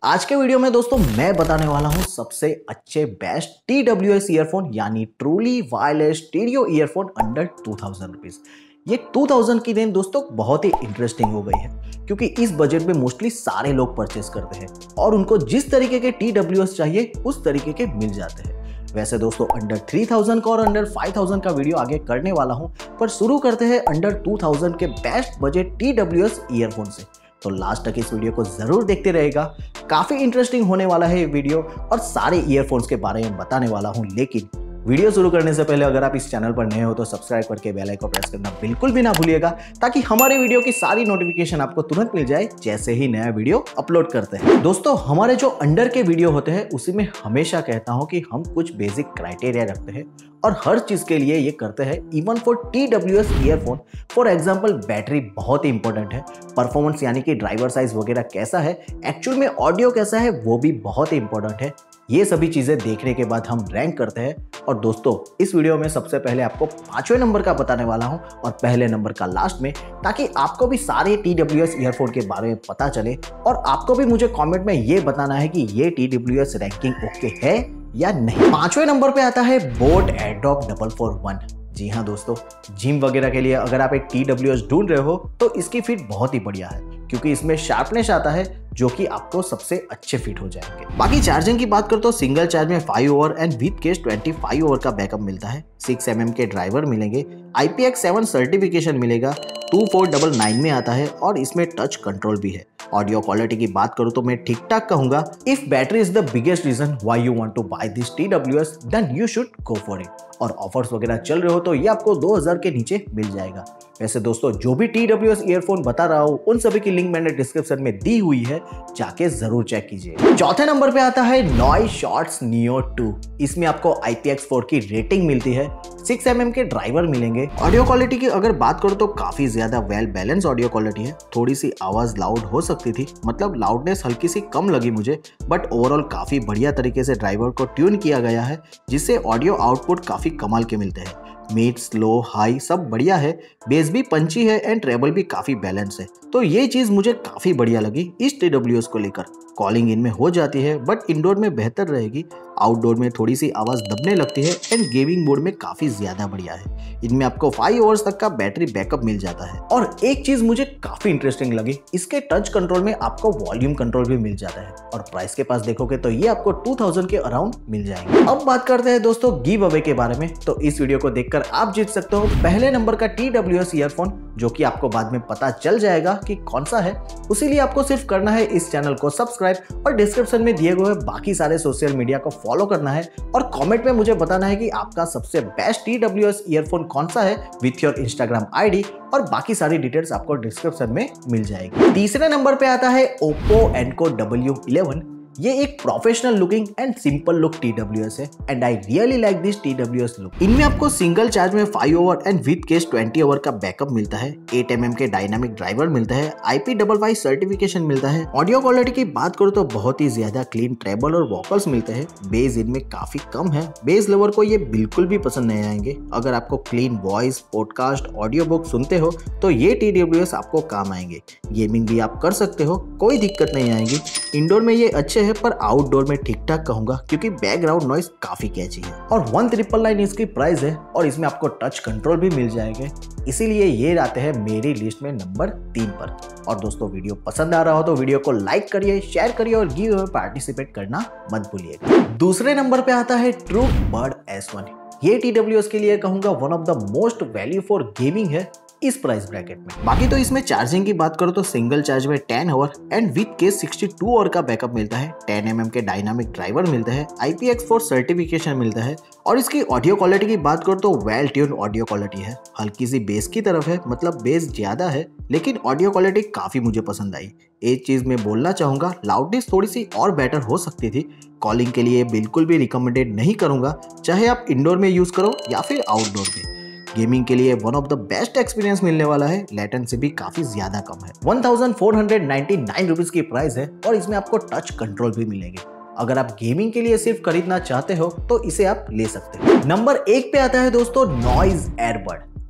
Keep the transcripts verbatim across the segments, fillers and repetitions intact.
आज के वीडियो में दोस्तों मैं बताने वाला हूं सबसे अच्छे best T W S earphone यानी truly wireless stereo earphone under two thousand rupees. ये टू थाउजेंड की रेंज दोस्तों बहुत ही इंटरेस्टिंग हो गई है क्योंकि इस बजट में मोस्टली सारे लोग परचेस करते हैं और उनको जिस तरीके के टी डब्ल्यू एस चाहिए उस तरीके के मिल जाते हैं। वैसे दोस्तों अंडर थ्री थाउजेंड का और अंडर फाइव थाउजेंड का वीडियो आगे करने वाला हूं, पर शुरू करते हैं अंडर टू थाउजेंड के best budget T W S earphone से। तो लास्ट तक इस वीडियो को जरूर देखते रहेगा, काफी इंटरेस्टिंग होने वाला है ये वीडियो और सारे ईयरफोन्स के बारे में बताने वाला हूं। लेकिन वीडियो शुरू करने से पहले अगर आप इस चैनल पर नए हो तो सब्सक्राइब करके बेल आइकन प्रेस करना बिल्कुल भी ना भूलिएगा ताकि हमारे वीडियो की सारी नोटिफिकेशन आपको तुरंत मिल जाए जैसे ही नया वीडियो अपलोड करते हैं। दोस्तों हमारे जो अंडर के वीडियो होते हैं उसी में हमेशा कहता हूं कि हम कुछ बेसिक क्राइटेरिया रखते हैं और हर चीज के लिए ये करते हैं। Even for T W S earphone for example battery बहुत ही इंपॉर्टेंट है, परफॉर्मेंस यानी कि ड्राइवर साइज वगैरह कैसा है, एक्चुअल में ऑडियो कैसा है वो भी बहुत ही इंपॉर्टेंट है। ये सभी चीजें देखने के बाद हम रैंक करते हैं। और दोस्तों इस वीडियो में सबसे पहले आपको पांचवें नंबर का बताने वाला हूं और पहले नंबर का लास्ट में, ताकि आपको भी सारे टी डब्ल्यू एस ईयरफोन के बारे में पता चले और आपको भी मुझे कमेंट में ये बताना है कि ये T W S ranking okay है या नहीं। पांचवें नंबर पे आता है boAt Airdrop double four one. जी हाँ दोस्तों, जिम वगैरह के लिए अगर आप एक टी डब्ल्यू एस ढूंढ रहे हो तो इसकी फिट बहुत ही बढ़िया है क्योंकि इसमें शार्पनेस आता है जो कि आपको सबसे अच्छे फिट हो जाएंगे। बाकी चार्जिंग की बात करो तो सिंगल चार्ज में five hour and with case twenty five hour का बैकअप मिलता है, सिक्स एम एम के ड्राइवर मिलेंगे, I P X seven certification मिलेगा, टू फोर डबल नाइन में आता है और इसमें टच कंट्रोल भी है। ऑडियो क्वालिटी की बात करूं तो मैं ठीक ठाक कहूंगा। If battery is the biggest reason why you want to buy this T W S then you should go for it. और ऑफर्स वगैरह चल रहे हो तो ये आपको दो हज़ार के नीचे मिल जाएगा। वैसे दोस्तों जो भी टी डब्ल्यू एस ईयरफोन बता रहा हूं उन सभी की लिंक मैंने डिस्क्रिप्शन में दी हुई है, जाके जरूर चेक कीजिए। चौथे नंबर पे आता है नॉइज शॉर्ट्स नियो टू। इसमें आपको आई पी एक्स फोर की रेटिंग मिलती है, सिक्स एम एम के ड्राइवर मिलेंगे। ऑडियो क्वालिटी की अगर बात करो तो काफी ज्यादा वेल बैलेंस ऑडियो क्वालिटी है। थोड़ी सी आवाज लाउड हो सकती थी, मतलब लाउडनेस हल्की सी कम लगी मुझे, बट ओवरऑल काफी बढ़िया तरीके से ड्राइवर को ट्यून किया गया है जिससे ऑडियो आउटपुट काफी कमाल के मिलते हैं। मिड, स्लो, हाई सब बढ़िया है, बेस भी पंची है एंड ट्रेबल भी काफी बैलेंस है। तो ये चीज मुझे काफी बढ़िया लगी इस टी डब्ल्यू एस को लेकर। कॉलिंग इनमें हो जाती है बट इंडोर में बेहतर रहेगी, आउटडोर में थोड़ी सी आवाज दबने लगती है एंड गेमिंग मोड में काफी ज्यादा बढ़िया है। इनमें आपको फाइव आवर्स तक का बैटरी बैकअप मिल जाता है। और एक चीज मुझे काफी इंटरेस्टिंग लगी, इसके टच कंट्रोल में आपको वॉल्यूम कंट्रोल भी मिल जाता है और प्राइस के पास देखोगे तो ये आपको टू थाउजेंड के अराउंड मिल जाएंगे। अब बात करते हैं दोस्तों गिव अवे के बारे में। तो इस वीडियो को देखकर आप जीत सकते हो पहले नंबर का टी डब्ल्यू एस ईयरफोन, जो कि आपको बाद में पता चल जाएगा कि कौन सा है। उसी लिए आपको सिर्फ करना है इस चैनल को सब्सक्राइब और डिस्क्रिप्शन में दिए हुए बाकी सारे सोशल मीडिया को फॉलो करना है और कमेंट में मुझे बताना है कि आपका सबसे best T W S earphone कौन सा है with your Instagram I D, और बाकी सारी डिटेल्स आपको डिस्क्रिप्शन में मिल जाएगी। तीसरे नंबर पे आता है ओप्पो एनको डब्ल्यू इलेवन। ये एक professional looking and simple look T W S है and I really like this T W S look. इनमें आपको सिंगल चार्ज में five hour and with case twenty hour का बैकअप मिलता है, eight M M के डायनामिक ड्राइवर मिलता है, I P double five certification मिलता है। ऑडियो क्वालिटी की बात करो तो बहुत ही ज्यादा क्लीन ट्रेबल और वोकल्स मिलते हैं। बेस इनमें काफी कम है, बेस लवर को ये बिल्कुल भी पसंद नहीं आएंगे। अगर आपको clean voice, podcast, audio book सुनते हो तो ये टी डब्ल्यू एस आपको काम आएंगे। गेमिंग भी आप कर सकते हो, कोई दिक्कत नहीं आएगी। इंडोर में ये अच्छे है पर आउटडोर में ठीक ठाक कहूंगा क्योंकि बैकग्राउंड नॉइज काफी कैची है। और वन ट्रिपल नाइन इसकी प्राइस है और इसमें आपको टच कंट्रोल भी मिल जाएंगे, इसीलिए ये आते हैं मेरी लिस्ट में नंबर तीन पर। और दोस्तों वीडियो पसंद आ रहा हो तो वीडियो को लाइक करिए, शेयर करिए और गिव अवे पार्टिसिपेट करना मत भूलिएगा। दूसरे नंबर पे आता है ट्रू बड एस वन। ये टी डब्ल्यू एस के लिए कहूंगा one of the most value for gaming है इस प्राइस ब्रैकेट में। बाकी तो इसमें चार्जिंग की बात करो तो सिंगल चार्ज में ten hour and with case sixty two hour का बैकअप मिलता है, टेन एम एम के डायनामिक ड्राइवर मिलता है, I P X four certification मिलता है। और इसकी ऑडियो क्वालिटी की बात करो तो वेल ट्यून ऑडियो क्वालिटी है, हल्की सी बेस की तरफ है, मतलब बेस ज्यादा है लेकिन ऑडियो क्वालिटी काफी मुझे पसंद आई। एक चीज मैं बोलना चाहूंगा, लाउडनेस थोड़ी सी और बेटर हो सकती थी। कॉलिंग के लिए बिल्कुल भी रिकमेंडेड नहीं करूंगा, चाहे आप इंडोर में यूज करो या फिर आउटडोर में। गेमिंग के लिए one of the best experience मिलने वाला है, लेटेंसी भी काफी ज्यादा कम है। One thousand four hundred ninety nine rupees की प्राइस है और इसमें आपको टच कंट्रोल भी मिलेंगे। अगर आप गेमिंग के लिए सिर्फ खरीदना चाहते हो तो इसे आप ले सकते हो। नंबर एक पे आता है दोस्तों नॉइज एयरबड।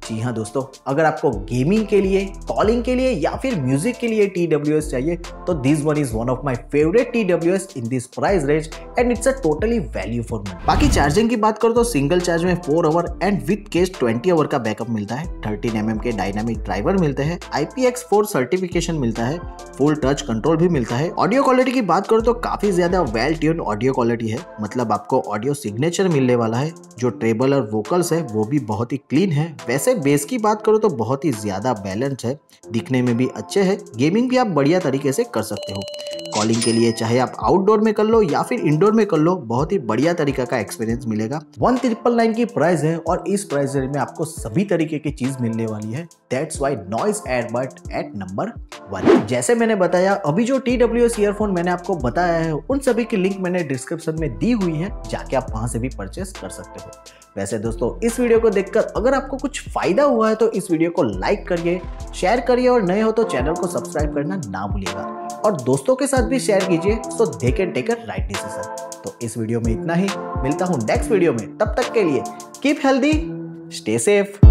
जी हाँ दोस्तों, अगर आपको गेमिंग के लिए, कॉलिंग के लिए या फिर म्यूजिक के लिए टी डब्ल्यू एस चाहिए तो this one is one of my favourite T W S in this price range and it's a totally value for money. बाकी चार्जिंग की बात करो तो सिंगल चार्ज में four hour and with case twenty hour का backup मिलता है, thirteen M M के डायनामिक ड्राइवर मिलते हैं, I P X four certification मिलता है, फुल टच कंट्रोल भी मिलता है। ऑडियो क्वालिटी की बात करो तो काफी ज्यादा वेल ट्यून ऑडियो क्वालिटी है, मतलब आपको ऑडियो सिग्नेचर मिलने वाला है। जो ट्रेबल और वोकल्स है वो भी बहुत ही क्लीन है। वैसे बेस की बात करो तो बहुत ही ज्यादा बैलेंस है, दिखने में भी अच्छे है। गेमिंग भी आप बढ़िया तरीके से कर सकते हो। कॉलिंग के लिए चाहे आप आउटडोर में कर लो या फिर इंडोर में कर लो, बहुत ही बढ़िया तरीका का एक्सपीरियंस मिलेगा। वन ट्रिपल नाइन की प्राइस है और इस प्राइस रेंज में आपको सभी तरीके की चीज मिलने वाली है। That's why Noise airbud at number one. जैसे मैंने बताया, अभी जो टी डब्ल्यू एस ईयरफोन मैंने आपको बताया है उन सभी की लिंक मैंने डिस्क्रिप्शन में दी हुई है, जाके आप वहां से भी परचेस कर सकते हो। वैसे दोस्तों, इस वीडियो को देखकर अगर आपको कुछ फायदा हुआ है तो इस वीडियो को लाइक करिए, शेयर करिए और नए हो तो चैनल को सब्सक्राइब करना ना भूलिएगा और दोस्तों के साथ भी शेयर कीजिए so they can take a right decision. तो इस वीडियो में इतना ही, मिलता हूं नेक्स्ट वीडियो में, तब तक के लिए कीप हेल्दी, स्टे सेफ।